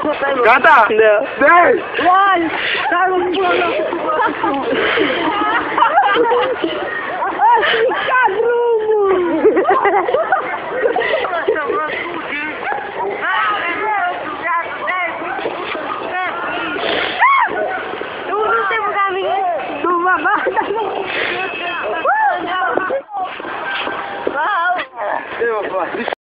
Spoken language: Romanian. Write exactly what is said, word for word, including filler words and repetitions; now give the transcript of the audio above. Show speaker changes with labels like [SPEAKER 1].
[SPEAKER 1] Gata?
[SPEAKER 2] Não.
[SPEAKER 1] dez!
[SPEAKER 2] One! Sai um pulo! Ai,
[SPEAKER 1] Eu vou